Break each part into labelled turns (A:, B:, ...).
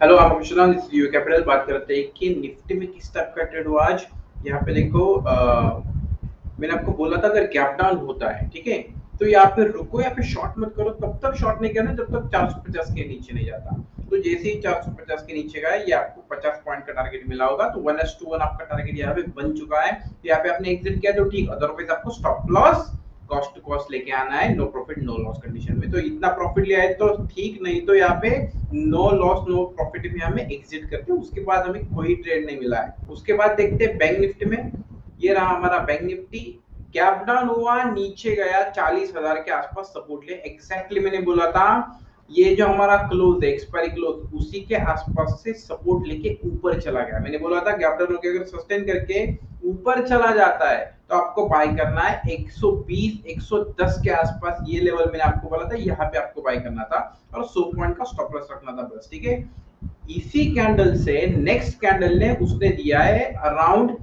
A: Hello, आप Vishwanath you capital बात करते हैं कि निफ्टी में किस टाइप का ट्रेड हुआ आज। यहाँ पे देखो, मैंने आपको बोला था अगर गैप डाउन होता है, ठीक है, तो यहाँ पे रुको, यहाँ पे शॉर्ट मत करो, तब तक शॉर्ट नहीं करना जब तक 450 के नीचे नहीं जाता। तो जैसे ही 450 के नीचे गया, ये आपको 50 पॉइंट का टारगेट मिला होगा, तो 1:1 आपका टारगेट यहाँ पे बन चुका है। तो यहाँ पे आपने एग्जिट किया तो ठीक, अदरवाइज आपको stop loss cost to cost लेके आना है, no profit no loss condition में। तो इतना प्रॉफिट लिया है तो ठीक, नहीं तो यहाँ पे नो लॉस नो प्रॉफिट में हमें एग्जिट करते हैं, उसके बाद हमें कोई ट्रेड नहीं मिला है। उसके बाद देखते हैं बैंक निफ्टी में। ये रहा हमारा बैंक निफ्टी, गैप डाउन हुआ, नीचे गया, 40,000 के आसपास सपोर्ट ले, एग्जैक्टली मैंने बोला था ये जो हमारा क्लोज है, एक्सपायरी क्लोज, उसी के आसपास से सपोर्ट लेके ऊपर चला गया। मैंने बोला था गैप डाउन होकर अगर सस्टेन करके ऊपर चला जाता है तो आपको बाय करना है 120 110 के आसपास, ये लेवल मैंने आपको बोला था, यहाँ पे आपको बाय करना था और 100 पॉइंट का स्टॉप लॉस रखना था बस, ठीक है। इसी कैंडल से नेक्स्ट कैंडल ने उसने दिया है अराउंड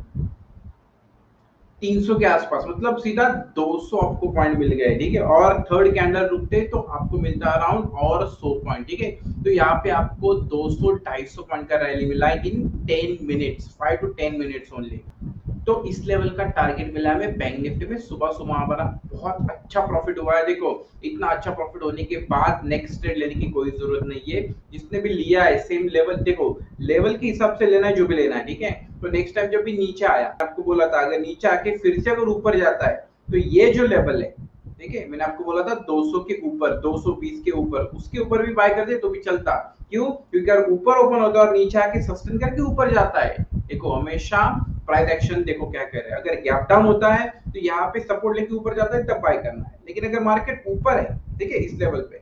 A: 300 के आसपास, मतलब सीधा 200 आपको पॉइंट मिल गए, ठीक है। और थर्ड कैंडल रुकते तो आपको मिलता अराउंड और 100 पॉइंट, ठीक है। तो यहाँ पे आपको 200 250 पॉइंट का रैली मिला in 10 minutes, 5 to 10 minutes only. तो इस लेवल का टारगेट मिला हमें बैंक निफ्टी में। सुबह सुबह हमारा बहुत अच्छा प्रॉफिट हुआ है। देखो, इतना अच्छा प्रॉफिट होने के बाद नेक्स्ट ट्रेड लेने की कोई जरूरत नहीं है। जिसने भी लिया है सेम लेवल, देखो लेवल के हिसाब से लेना है जो भी लेना है, ठीक है। तो नेक्स्ट टाइम जब भी नीचे आया, आपको बोला था अगर नीचे आके फिर से अगर ऊपर जाता है तो ये जो लेवल है, ठीक है, मैंने आपको बोला था 200 के ऊपर, 220 के ऊपर, उसके ऊपर भी बाय कर दे तो भी चलता। क्यों? क्योंकि अगर ऊपर ओपन होता है और नीचे आके सस्टेन करके ऊपर जाता है, देखो हमेशा प्राइस एक्शन देखो क्या कर रहे हैं। अगर गैप डाउन होता है तो यहाँ पे सपोर्ट लेके ऊपर जाता है तब बाय करना है, लेकिन अगर मार्केट ऊपर है, ठीक है, इस लेवल पे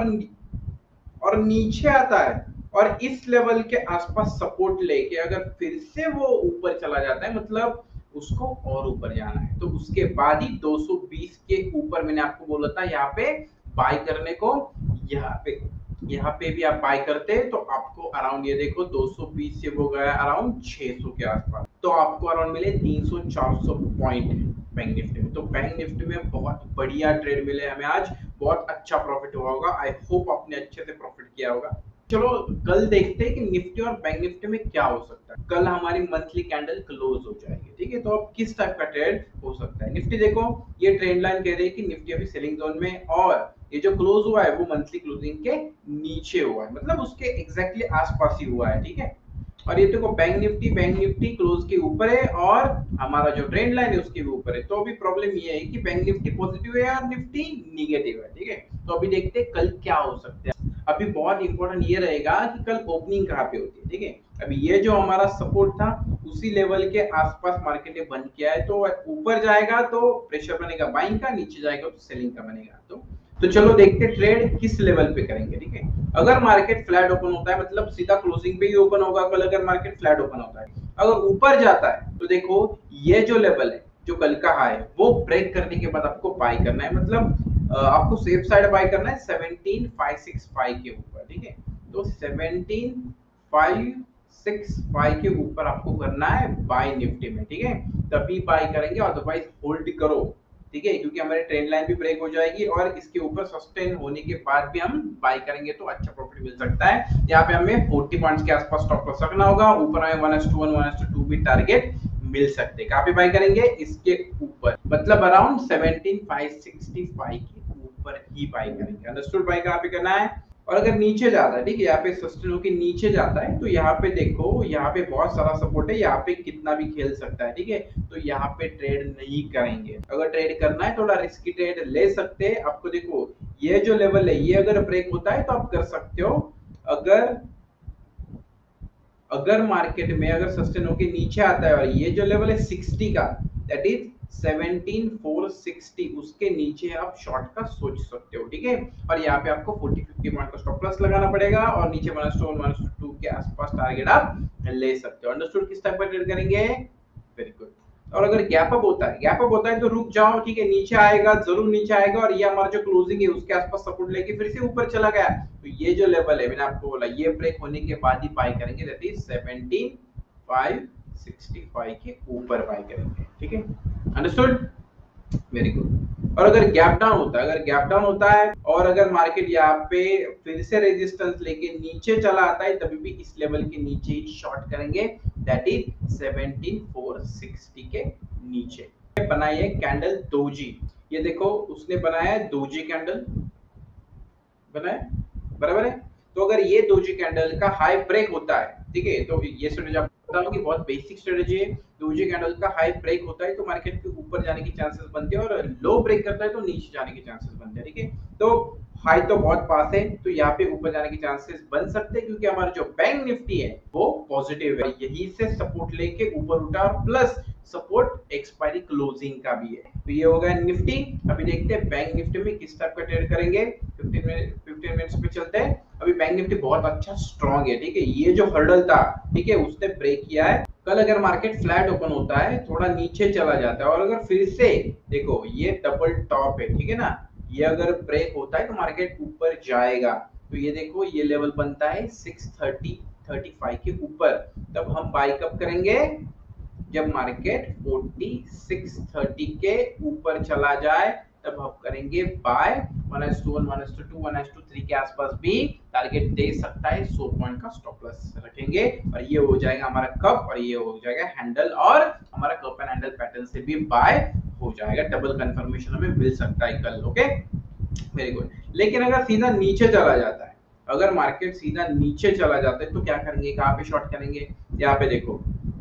A: और नीचे आता है और इस लेवल के आसपास सपोर्ट लेके अगर फिर से वो ऊपर चला जाता है, मतलब उसको और ऊपर जाना है, तो उसके बाद ही 220 के ऊपर मैंने आपको बोला था यहाँ पे बाय करने को। यहाँ पे भी आप बाय करते तो आपको अराउंड, ये देखो 220 से वो गया अराउंड 600 के आसपास, तो आपको अराउंड मिले 300 400 पॉइंट बैंक निफ्टी में। तो बैंक निफ्टी में बहुत बढ़िया ट्रेड मिले हमें आज, बहुत अच्छा प्रॉफिट हुआ होगा। आई होप आपने अच्छे से प्रॉफिट किया होगा। चलो कल देखते हैं कि निफ्टी और बैंक निफ्टी में क्या हो सकता है। कल हमारी मंथली कैंडल क्लोज हो जाएगी, ठीक है। तो अब किस टाइप का ट्रेड हो सकता है। निफ्टी देखो, ये ट्रेंड लाइन कह रही है कि निफ्टी अभी सेलिंग जोन में, और ये जो क्लोज हुआ है वो मंथली क्लोजिंग के नीचे हुआ है, मतलब उसके एग्जैक्टली आसपास ही हुआ है, ठीक है। और ये देखो बैंक निफ्टी क्लोज के ऊपर है और हमारा जो ट्रेंड लाइन है उसके भी ऊपर है। तो अभी प्रॉब्लम ये है कि बैंक निफ्टी पॉजिटिव है और निफ्टी निगेटिव है, ठीक है। तो अभी देखते हैं कल क्या हो सकता है। अभी बहुत इंपॉर्टेंट ये रहेगा कि कल ओपनिंग कहाँ पे होती है, ठीक है। अभी ये जो हमारा सपोर्ट था उसी लेवल के आसपास मार्केट ने बंद किया है, तो ऊपर जाएगा तो प्रेशर बनेगा बाइंग का, नीचे जाएगा तो सेलिंग का बनेगा। तो चलो देखते ट्रेड किस लेवल पे करेंगे, ठीक है। अगर मार्केट फ्लैट ओपन होता है, मतलब सीधा क्लोजिंग पे ही ओपन होगा कल, अगर मार्केट फ्लैट ओपन होता है। अगर ऊपर जाता है तो देखो ये जो लेवल है, जो कल का हाई है, वो ब्रेक करने के बाद आपको बाय करना है, मतलब आपको सेफ साइड बाय करना है 17,565 के ऊपर, ठीक है। तो 17,565 के ऊपर आपको करना है बाय निफ्टी में, ठीक है। तभी बाय करेंगे, अदरवाइज होल्ड करो, ठीक है, क्योंकि हमारी ट्रेंड लाइन भी ब्रेक हो जाएगी और इसके ऊपर सस्टेन होने के बाद भी हम बाय करेंगे तो अच्छा प्रॉफिट मिल सकता है। यहाँ पे हमें 40 पॉइंट्स के आसपास स्टॉप लॉस रखना होगा, ऊपर हमें 1:1 1:2 भी टारगेट मिल सकते हैं। कहाँ पे बाय करेंगे? इसके ऊपर, मतलब अराउंड 17,565 के ऊपर ही बाय करेंगे। अंडरस्टूड? बाय कहाँ पे करना है। और अगर नीचे जाता है, ठीक है, यहाँ पे सस्टेन होके नीचे जाता है तो यहाँ पे देखो, यहाँ पे बहुत सारा सपोर्ट है, यहाँ पे कितना भी खेल सकता है, ठीक है। तो यहाँ पे ट्रेड नहीं करेंगे। अगर ट्रेड करना है थोड़ा रिस्की ट्रेड ले सकते हैं। आपको देखो ये जो लेवल है, ये अगर ब्रेक होता है तो आप कर सकते हो। अगर अगर मार्केट में अगर सस्टेन होके नीचे आता है और ये जो लेवल है 60 का, दैट इज 17,460, उसके नीचे आप शॉर्ट का सोच सकते हो, ठीक है। और यहाँ पे आपको 40-50 पॉइंट का स्टॉप लॉस लगाना पड़ेगा और नीचे 1:1 1:2 के आसपास टारगेट आप ले सकते हो। अंडरस्टूड? किस टाइप का ट्रेड करेंगे? Very good. और अगर गैप अप होता है तो रुक जाओ, ठीक है, नीचे आएगा, जरूर नीचे आएगा, और ये हमारा जो क्लोजिंग है उसके आसपास सपोर्ट लेके फिर से ऊपर चला गया तो ये जो लेवल है, मैंने आपको बोला, ये ब्रेक होने के बाद ही बाय करेंगे, दैट इज 17,565 के ऊपर बाय करेंगे, ठीक है। अंडरस्टूड? Very good. और अगर गैप डाउन होता है, और अगर मार्केट यहाँ पे फिर से रेजिस्टेंस लेके नीचे चला आता है तभी भी इस लेवल के नीचे ही शॉर्ट करेंगे, दैट इज 17460 के नीचे। बनाई है कैंडल दोजी, ये देखो उसने बनाया है दोजी कैंडल, बनाया बराबर है। तो अगर ये दोजी कैंडल का हाई ब्रेक होता है, ठीक है, तो ये स्ट्रेटेजी आपको बता दूं कि बहुत बेसिक स्ट्रेटेजी है। दोजी कैंडल का हाई ब्रेक होता है तो मार्केट के ऊपर जाने की चांसेस बनते हैं, और लो ब्रेक करता है तो नीचे जाने के चांसेस बनते हैं, ठीक है। तो हाई तो बहुत पास है, तो यहाँ पे ऊपर जाने के चांसेस बन सकते हैं, क्योंकि हमारा जो बैंक निफ्टी है वो पॉजिटिव है, यही से सपोर्ट लेके ऊपर उठा, और प्लस सपोर्ट एक्सपायरी क्लोजिंग का भी है। तो ये हो गया निफ्टी। अभी देखते हैं बैंक निफ्टी में किस टाइप का ट्रेड करेंगे। 15 मिनट्स पे चलते हैं। अभी बैंक निफ्टी बहुत अच्छा स्ट्रॉन्ग है, ठीक है, ये जो हर्डल था, ठीक है, उसने ब्रेक किया है। कल अगर मार्केट फ्लैट ओपन होता है, थोड़ा नीचे चला जाता है, और अगर फिर से देखो ये डबल टॉप है, ठीक है ना, ये अगर ब्रेक होता है तो मार्केट ऊपर जाएगा। तो ये देखो ये लेवल बनता है 630-35 के ऊपर, तब हम बाय कब करेंगे, जब मार्केट 4630 के ऊपर चला जाए, तब हम करेंगे बाय। 1:1, 1:2, 1:3 के आसपास भी टारगेट दे सकता है, 100 पॉइंट का स्टॉप लॉस रखेंगे, और ये हो जाएगा हमारा कप, और ये हो जाएगा हैंडल, और हमारा कप एंड हैंडल पैटर्न से भी बाय हो जाएगा। डबल कंफर्मेशन हमें मिल सकता है कल, ओके, वेरी गुड। लेकिन अगर सीधा नीचे चला जाता है, अगर मार्केट सीधा नीचे चला जाता है तो क्या करेंगे, कहाँ पे शॉर्ट करेंगे, यहाँ पे देखो,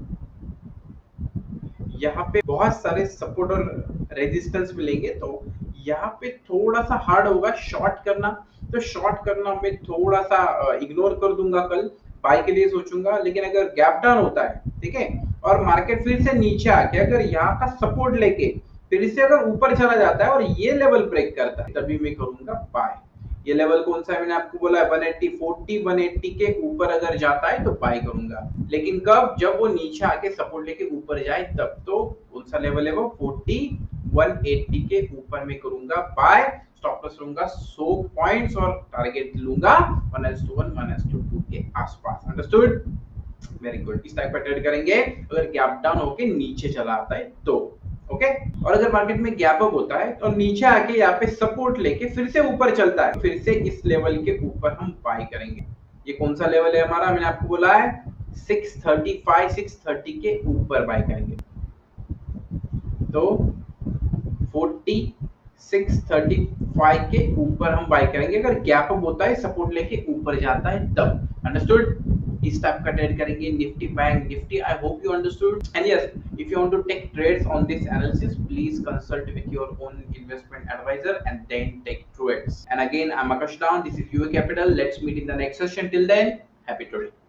A: यहाँ पे बहुत सारे सपोर्ट और रेजिस्टेंस मिलेंगे, तो यहाँ पे थोड़ा सा हार्ड होगा शॉर्ट करना। तो शॉर्ट करना मैं थोड़ा सा इग्नोर कर दूंगा, कल बाय के लिए सोचूंगा। लेकिन अगर गैप डाउन होता है, ठीक है, और मार्केट फिर से नीचे आके अगर यहाँ का सपोर्ट लेके फिर से अगर ऊपर चला जाता है और ये लेवल ब्रेक करता है, तभी मैं करूंगा बाय। ये लेवल कौन सा है, मैंने आपको बोला है 180 के ऊपर अगर जाता है तो बाय करूंगा। लेकिन कब, जब वो नीचे आके सपोर्ट लेके ऊपर जाए तब। तो कौन सा लेवल है वो, 180 के ऊपर में करूंगा बाय। स्टॉप लॉस लूंगा 100 पॉइंट्स, और टारगेट लूंगा 1:1, 1:2 के आसपास। Understood, very good. इस टाइप का ट्रेड करेंगे अगर गैप डाउन होके नीचे चला आता है तो, ओके। और अगर मार्केट में गैप अप होता है तो नीचे आके यहाँ पे सपोर्ट लेके फिर से ऊपर चलता है, फिर से इस लेवल के ऊपर हम बाय करेंगे। ये कौन सा लेवल है हमारा, मैंने आपको बोला है 630 के ऊपर बाय करेंगे। तो 635 के ऊपर हम बाय करेंगे, अगर गैप अप होता है सपोर्ट लेके ऊपर जाता है तब। अंडरस्टूड, इस टाइप का ट्रेड करेंगे Nifty bank Nifty. I hope you understood, and yes, if you want to take trades on this analysis, please consult with your own investment advisor and then take trades. And again, I'm Akash Down, this is UA Capital. Let's meet in the next session. Till then, happy trading.